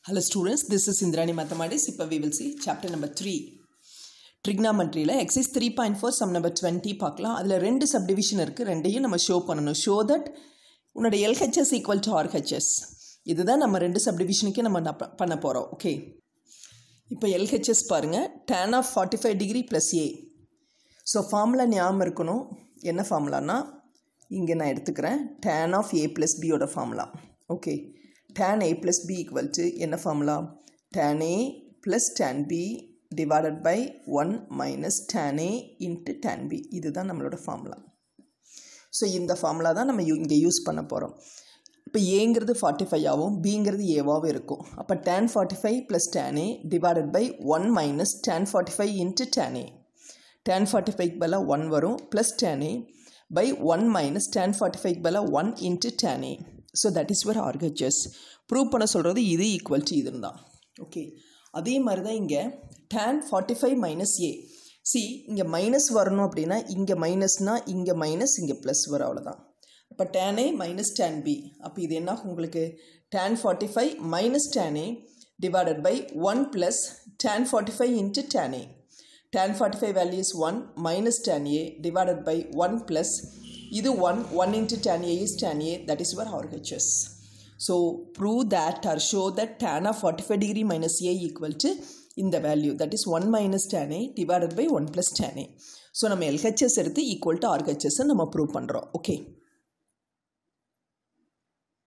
Hello students, this is Indrani Mathematics. Now we will see chapter number 3. Trigonometry la exercise 3.4 sum number 20 பார்க்கலாம். அதுல ரெண்டு subdivision இருக்கு. ரெண்டையும் நம்ம show பண்ணனும். Show that உன்னோட LHS equal to RHS. இதுதான் நம்ம ரெண்டு subdivisionக்கு நம்ம பண்ண போறோம். Okay. இப்போ LHS பாருங்க. Tan of 45 degree plus A. So formula ஞாபகம் இருக்கணும். என்ன ஃபார்முலானா இங்க நான் எடுத்துக்கிறேன். Tan of A plus B ஓட formula. Okay. Tan A plus B equal to என்ன formula? Tan A plus tan B divided by 1 minus tan A into tan B. இதுதான் நம்மளோட formula. So இந்த formula தான் நம்ம இங்க யூஸ் பண்ண போறோம். இப்போ Aங்கிறது 45 ஆகும், Bங்கிறது Aவாக இருக்கும். அப்போ tan 45 plus tan A divided by 1 minus tan 45 into tan A. Tan 45 பதிலா 1 வரும் plus tan A by 1 minus tan 45 பதிலா 1 into tan A. So that is where RHS. Prove பண்ண சொல்றது இது equal to இது தான். Okay. அதே மாதிரி தான் இங்க tan 45 minus A. See இங்க minus வரணும் அப்படினா இங்க minusனா இங்க minus இங்க plus வர அவ்வளவுதான். அப்ப tan A minus tan B. அப்ப இது என்ன உங்களுக்கு tan 45 minus tan A divided by 1 plus tan 45 into tan A. Tan 45 value is 1 minus tan A divided by 1 plus இது 1 into tan A is tan A, that is where RHS. So prove that or show that tan of 45 degree minus A equal to in the value, that is 1 minus tan A divided by 1 plus tan A. So நம்ம LHS எடுத்து equal to RHS நம்ம prove பண்றோம். Okay.